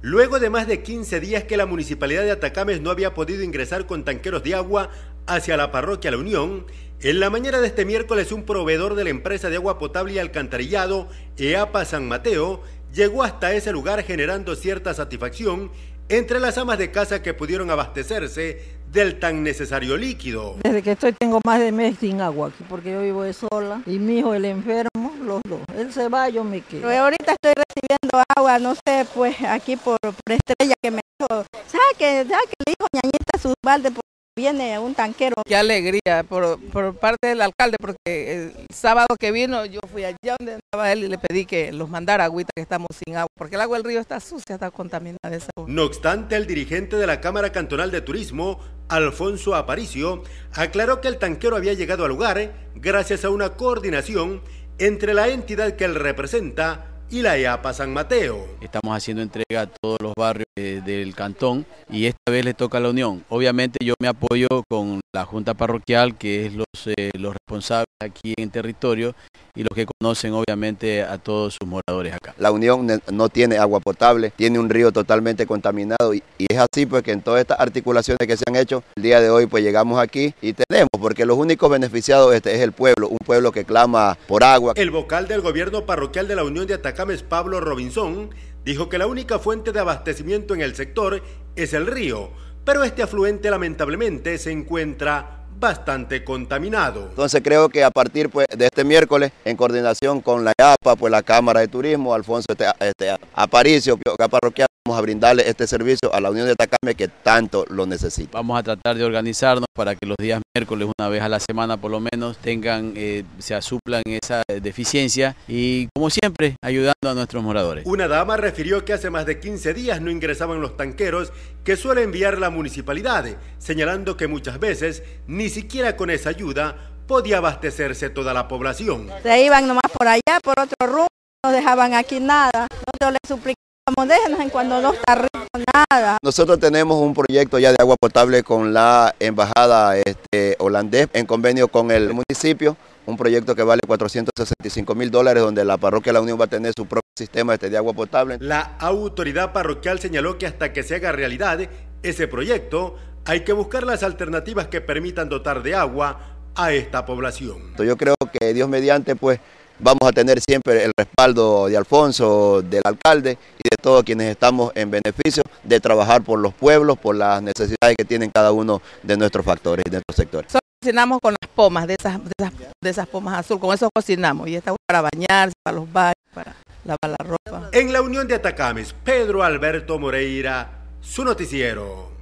Luego de más de 15 días que la Municipalidad de Atacames no había podido ingresar con tanqueros de agua hacia la parroquia La Unión, en la mañana de este miércoles un proveedor de la empresa de agua potable y alcantarillado, EAPA San Mateo, llegó hasta ese lugar generando cierta satisfacción entre las amas de casa que pudieron abastecerse del tan necesario líquido. Desde que tengo más de mes sin agua aquí, porque yo vivo sola y mi hijo el enfermo, los dos. Él se va, yo me quedo. Pero ahorita estoy recibiendo agua, no sé, pues aquí por Estrella que me dijo, saque, le dijo ñañita sus baldes, porque viene un tanquero. Qué alegría por parte del alcalde, porque el sábado que vino yo fui allá donde estaba él y le pedí que los mandara agüita, que estamos sin agua, porque el agua del río está sucia, está contaminada de esa agua. No obstante, el dirigente de la Cámara Cantonal de Turismo, Alfonso Aparicio, aclaró que el tanquero había llegado al lugar gracias a una coordinación entre la entidad que él representa y la EAPA San Mateo. Estamos haciendo entrega a todos los barrios del cantón y esta vez le toca a La Unión. Obviamente yo me apoyo con la Junta Parroquial, que es los responsables aquí en territorio y los que conocen obviamente a todos sus moradores acá. La Unión no tiene agua potable, tiene un río totalmente contaminado y es así pues que en todas estas articulaciones que se han hecho, el día de hoy pues llegamos aquí y tenemos, porque los únicos beneficiados es el pueblo, un pueblo que clama por agua. El vocal del gobierno parroquial de La Unión de Atacames, Pablo Robinson, dijo que la única fuente de abastecimiento en el sector es el río, pero este afluente lamentablemente se encuentra bastante contaminado. Entonces creo que a partir pues, de este miércoles, en coordinación con la EAPA, pues la Cámara de Turismo, Alfonso Aparicio, parroquial, vamos a brindarle este servicio a La Unión de Atacames que tanto lo necesita. Vamos a tratar de organizarnos para que los días miércoles, una vez a la semana por lo menos, se suplan esa deficiencia y como siempre ayudando a nuestros moradores. Una dama refirió que hace más de 15 días no ingresaban los tanqueros que suele enviar la municipalidad, señalando que muchas veces ni siquiera con esa ayuda podía abastecerse toda la población. Se iban nomás por allá, por otro rumbo, no dejaban aquí nada, nosotros les suplicamos, déjenos en cuando no está rico nada. Nosotros tenemos un proyecto ya de agua potable con la embajada holandés en convenio con el municipio, un proyecto que vale $465.000, donde la parroquia La Unión va a tener su propio sistema de agua potable. La autoridad parroquial señaló que hasta que se haga realidad ese proyecto, hay que buscar las alternativas que permitan dotar de agua a esta población. Yo creo que Dios mediante, pues, vamos a tener siempre el respaldo de Alfonso, del alcalde y de todos quienes estamos en beneficio de trabajar por los pueblos, por las necesidades que tienen cada uno de nuestros factores y de nuestros sectores. Cocinamos con las pomas, de esas pomas azul, con eso cocinamos y está para bañarse, para los baños, para lavar la ropa. En La Unión de Atacames, Pedro Alberto Moreira, su noticiero.